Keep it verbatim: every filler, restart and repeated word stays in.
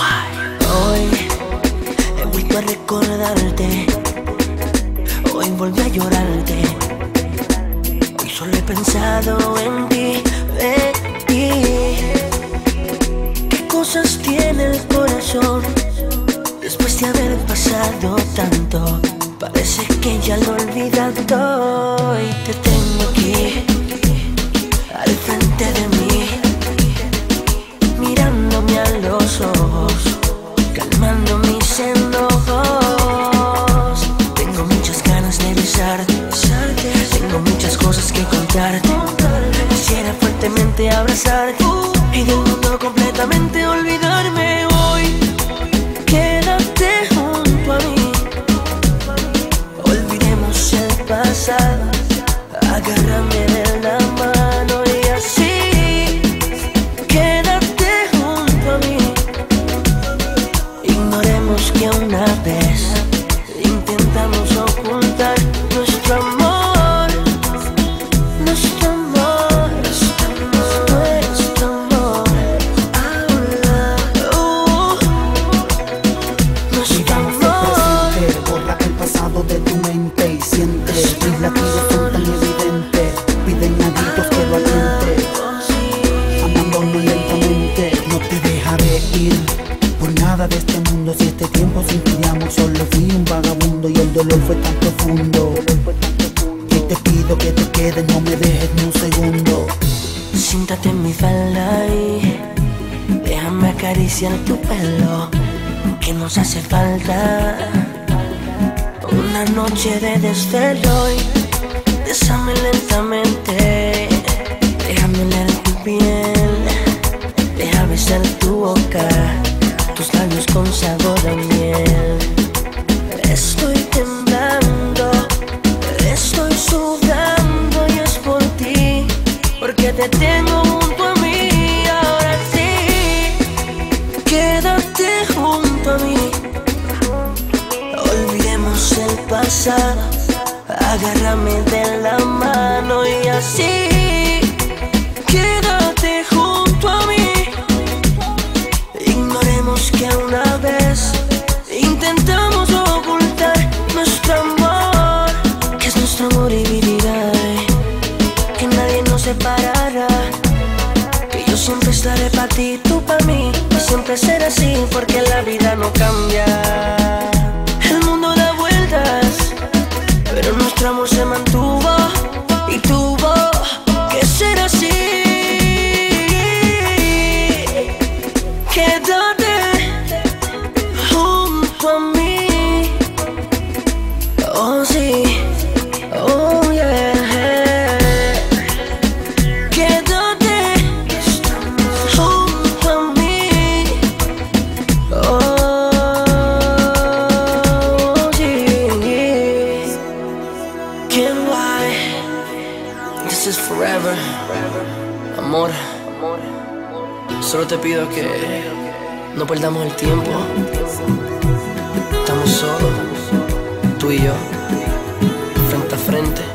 Hoy he vuelto a recordarte, hoy volví a llorarte. Hoy solo he pensado en ti, en ti. ¿Qué cosas tiene el corazón después de haber pasado tanto? Parece que ya lo he olvidado y te tengo aquí, al frente de mí, mirándome a los ojos, calmando mis enojos. Tengo muchas ganas de besarte, tengo muchas cosas que contarte. Quisiera fuertemente abrazarte y del mundo completamente olvidarme hoy. Quédate junto a mí, olvidemos el pasado, agárrame de la mano y así. Quédate junto a mí, ignoremos que una vez intentamos ocultar nuestro amor, nuestro amor, nuestro amor, uh, nuestro amor. Borra el pasado de tu mente y siente mis latidos son tan evidentes. Piden a gritos que lo aliente, amándonos lentamente. No te dejaré ir por nada de este mundo. Si este tiempo sin ti de amor solo fui un vagabundo y el dolor fue tan profundo que te pido que te quedes, no me dejes ni un segundo. Siéntate en mi falda y déjame acariciar tu pelo, que nos hace falta una noche de desvelo. Y bésame lentamente, déjame oler tu piel, deja besar tu boca, tus labios con sabor a miel. Estoy temblando, estoy sudando y es por ti, porque te tengo junto a mí. Ahora sí, quédate junto a mí, olvidemos el pasado, agárrame de la mano y así. Quédate junto a mí, ignoremos que una vez intentamos ocultar nuestro amor, que es nuestro amor y vivirá, que nadie nos separará, que yo siempre estaré para ti, tú para mí, y siempre será así, porque la vida no cambia. El mundo da vueltas, pero nuestro amor se mantuvo y tuvo que ser así. Quédate junto a mí, oh sí, oh yeah. Quédate junto a mí, oh sí. Can't lie, this is forever, amor. Solo te pido que no perdamos el tiempo. Estamos solos, tú y yo, frente a frente.